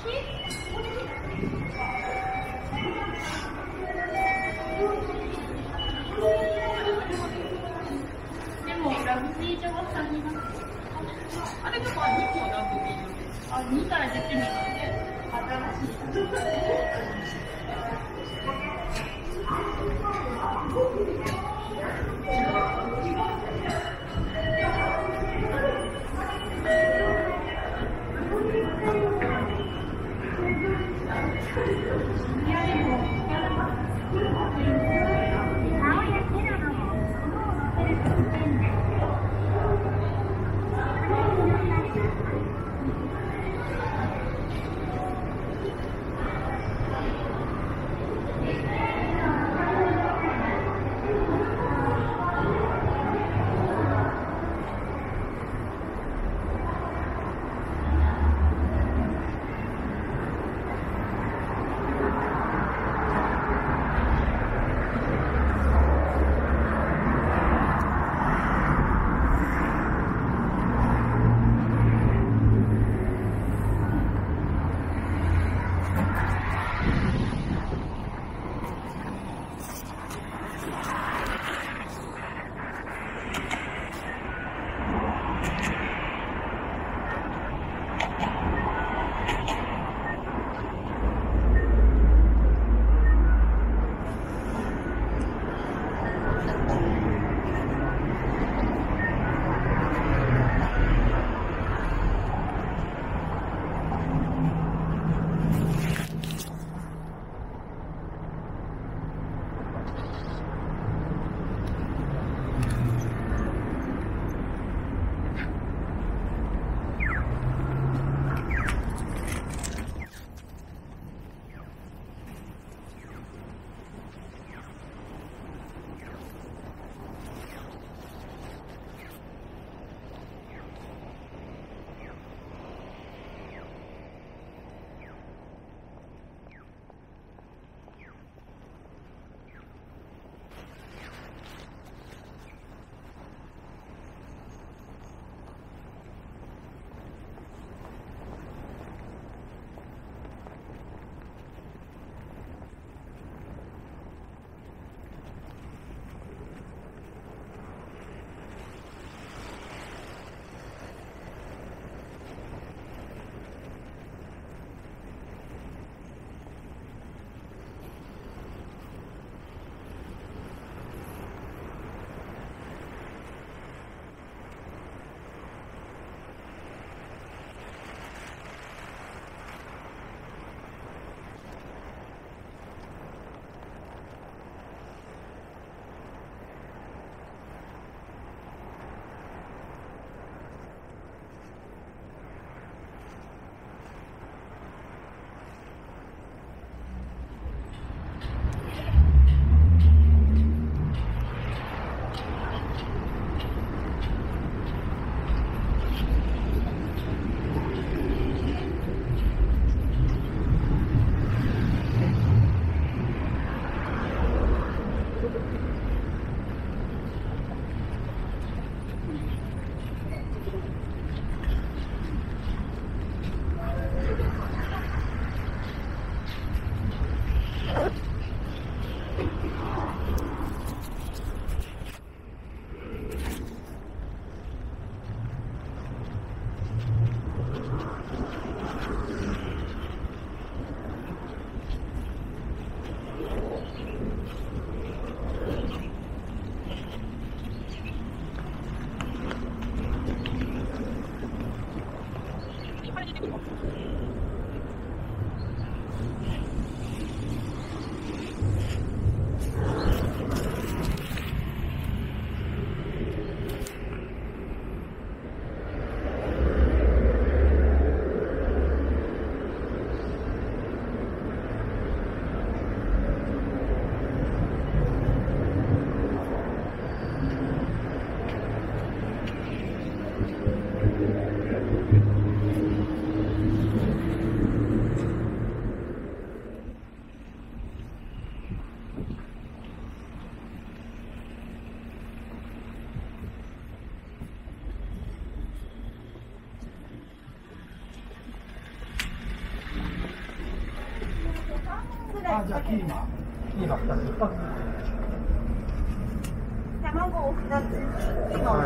でもラグビー場は3になってる。あれとか2個ラグビー場。あ、2から10になって新しい。 あ、じゃあキーマ2つ。 卵を2つ。 はい。はい。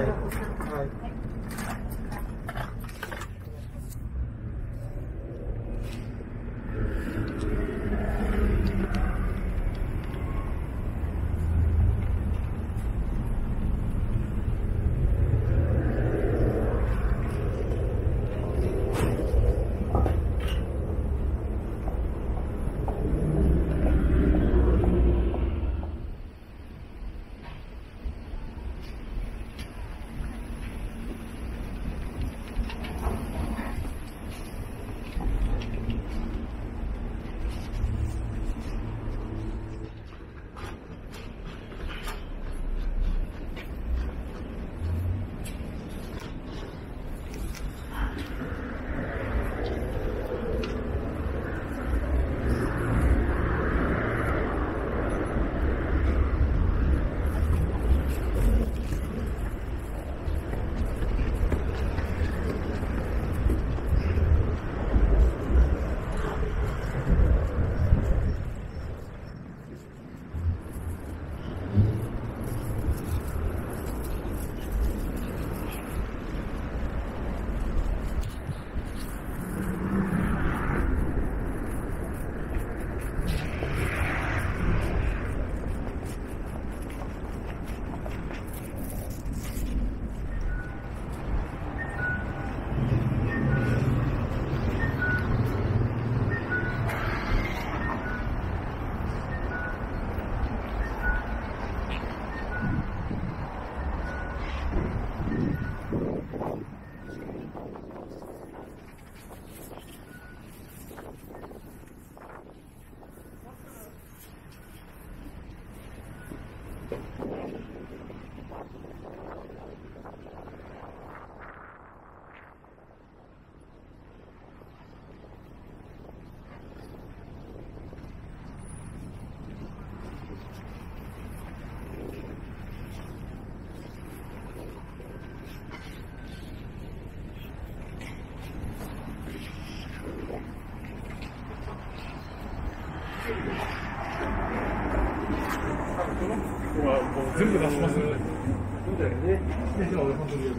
全部出しますね。 そうだよね。本当に。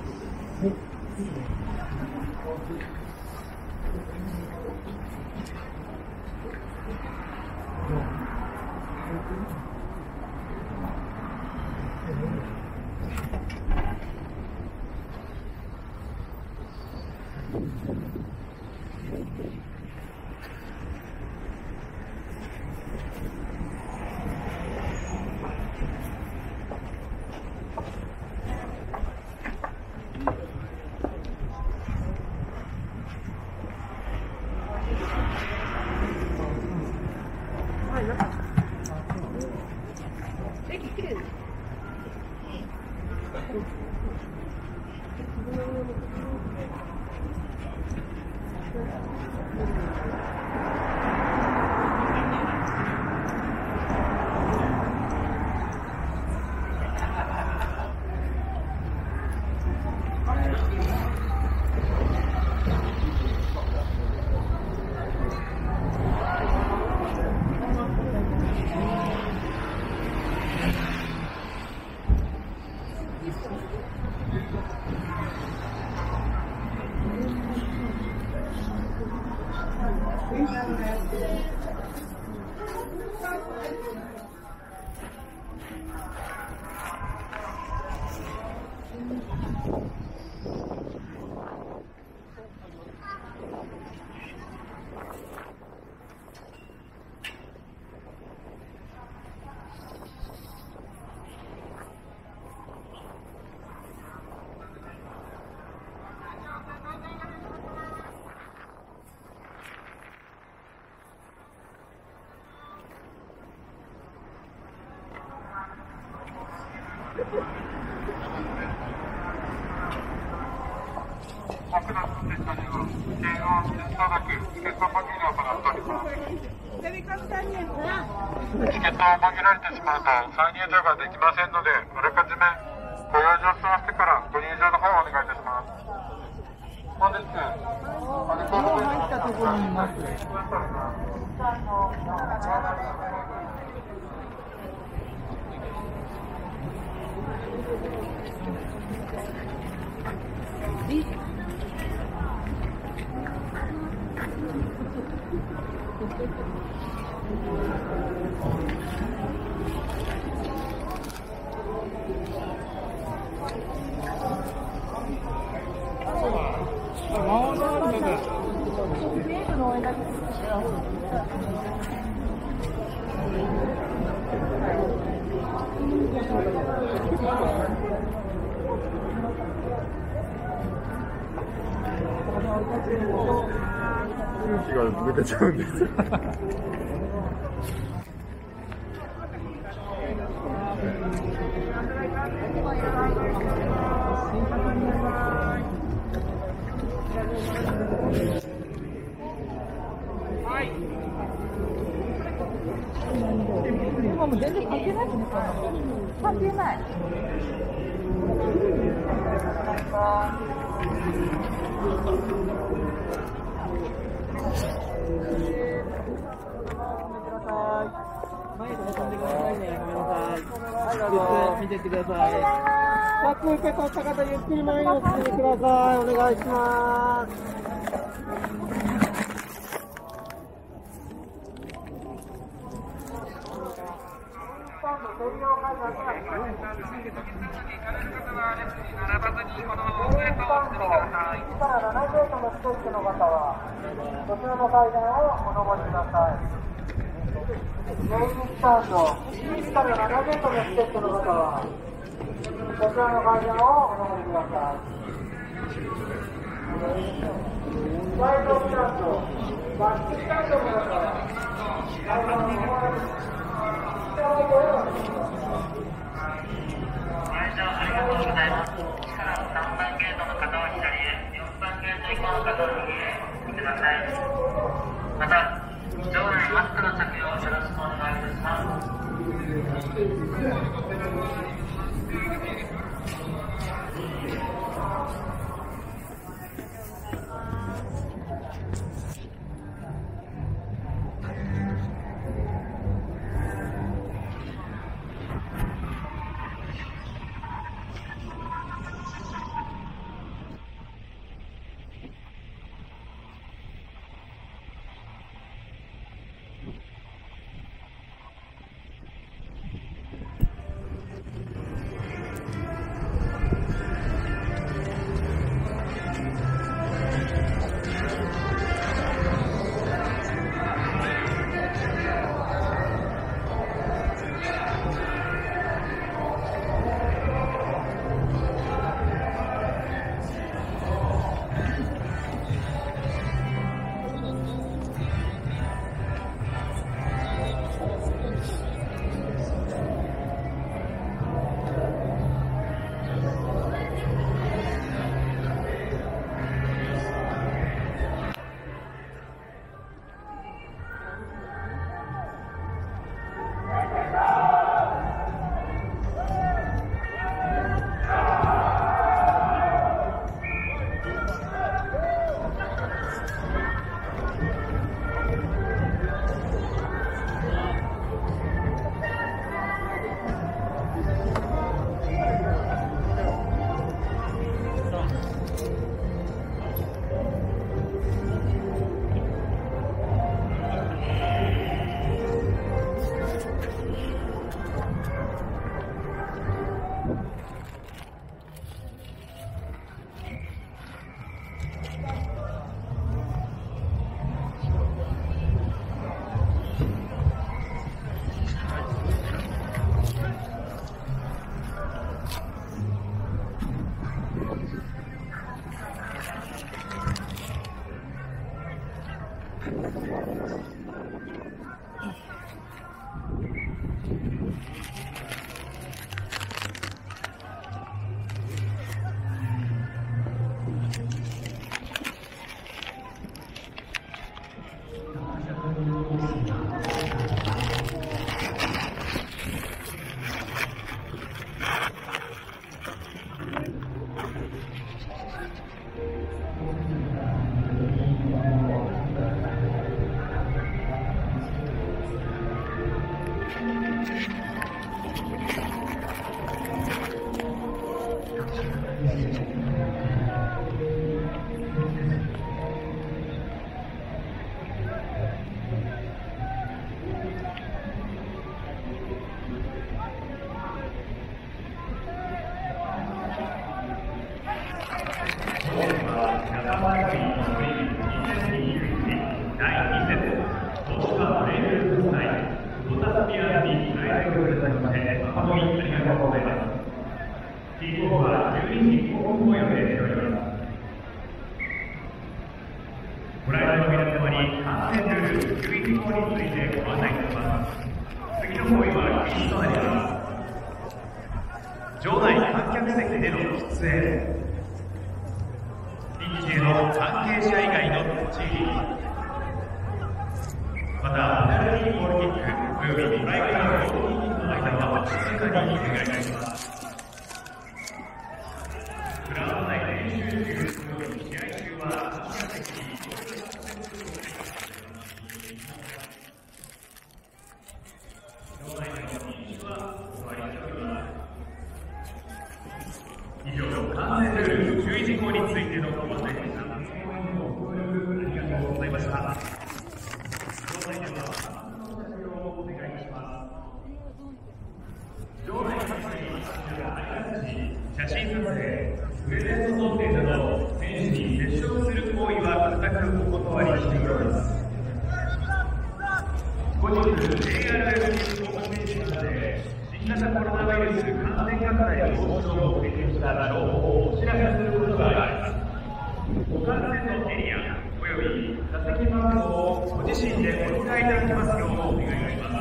チケットを紛られてしまうと再入場ができませんので、あらかじめご用意を済ませてからご入場の方をお願いいたします。本日、アルコール分のこにいます。 粒子が抜けちゃうんです。 今も全然関係ないですね。関係ない。前で飛んでくださいね。ごめんなさい。はい、どうぞ見てってください。パック受け取った方、ゆっくり前にお進みください。お願いします。こちらの階段をお登りください。メインスタンド、1から7メートルのチケットの方は、こちらの階段をお登りください。ワイドスタンド、バックスタンドの方は、階段をお登りください。下の方へお願いします。 ご来場ありがとうございます。1から3番ゲートの方は左へ、4番ゲート以降の方は右へお進みください。また、場内マスクの着用をよろしくお願いいたします。 川学院のオリンピック2021第2節東芝ブレイブルーズ対ロタスピアーズにライトルーズとして誠にありがとうございます。キックオフは12時5分を予定しております。ご来場の皆様に観戦ルール、注意事項についてご案内いたします。次の行為は禁止となります。場内観客席での出演、ピッチへの関係者以外の立ち入り、またペナルティーゴールキックおよびトライからのゴールキックの間は静かにお願いいたします。グラウンド内練習中および試合中は観客席に以上、観戦ルール、注意事項についてのご案内でした。ありがとうございました。場内ではお願いします。場内に写真撮影、プレゼント想定など、選手に接触する行為は固くお断りしております。後日、JRL ホームページなどで新型コロナウイルス感染拡大防止を目的した情報をお知らせすることがあります。ご観戦のエリアおよび座席番号をご自身でお伝えいただきますようお願いいたします。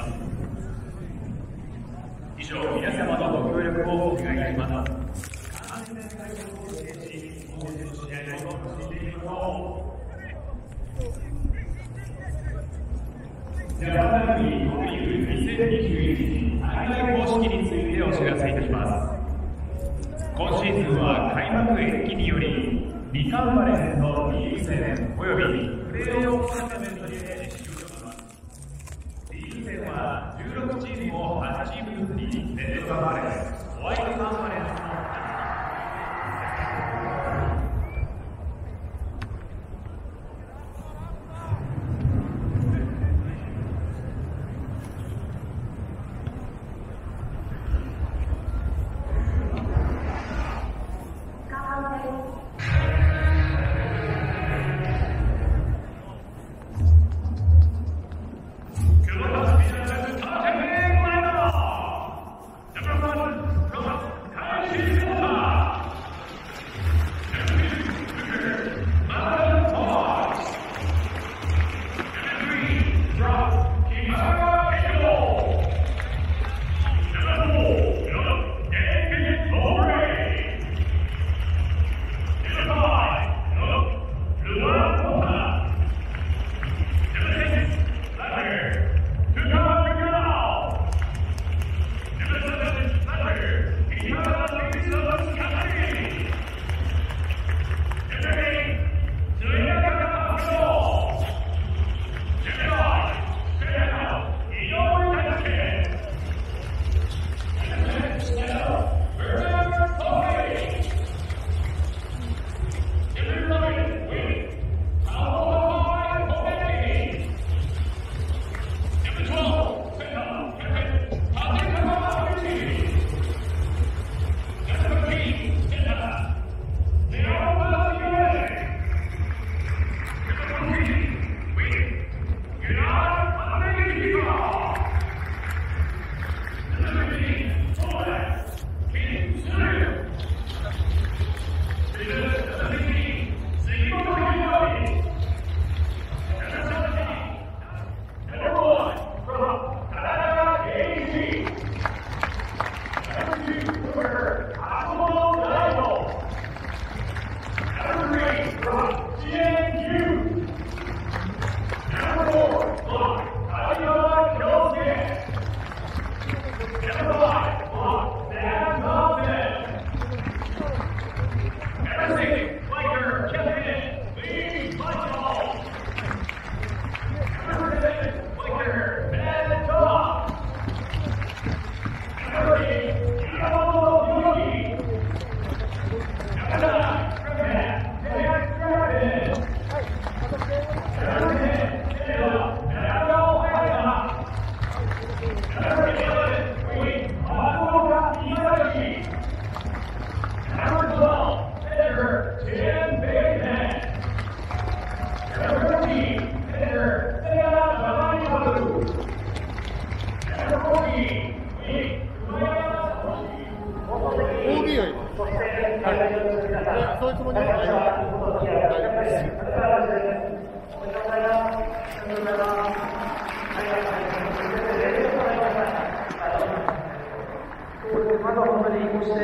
以上、皆様のご協力をお願いいたします。感染対策を徹底し、本日の試合を楽しんでいきましょう。ジャパンラグビー国リーグ2021大会公式についてお知らせいたします。今シーズンは開幕延期により2カンファレンスのリーグ戦およびプレーオフトーナメントにて実施をします。リーグ戦は16チームを8チームずつにレッドカンファレンス、ホワイトカンファレンスにに移行して、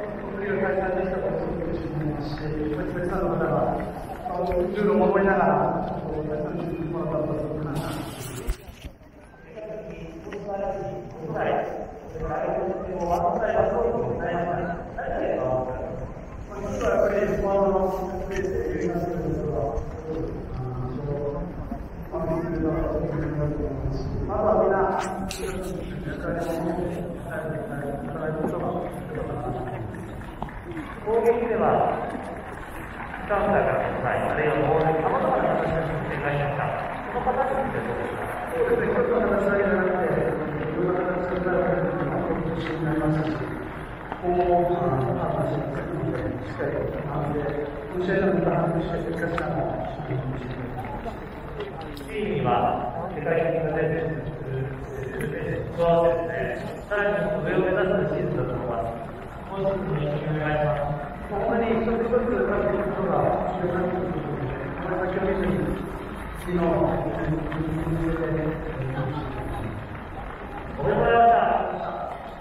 国有開催できたことをするしまいまして、別の方が、ルールを守りながら、やってもらったと思います。攻撃では、カウンターからの際、あるいはボールにさまざまな形で展開しました。その形についてどうですか？そうですね、一つの形だけじゃなくて、いろんな形で中心になりましたし、今後も判断していくので、しっかりと学んで、この試合の判断して生かしながら、していきます。チームには、世界的なレベルにする選手と合わせて、さらに上を目指すシーズンだと思います。今シーズンに一緒にお願いします。本当に一つ一つ書いていくことが必要になってくるので、これ先を見ずに、次のおめでとうございました。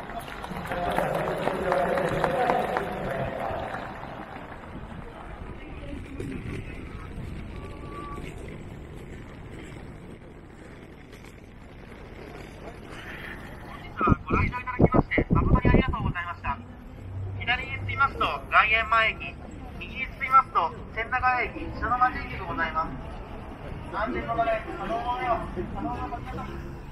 ご来場いただきまして誠にありがとうございました。左に進みますと外苑前駅、右に進みますと千長駅、篠町駅でございます。安全のため可能なご利用ください。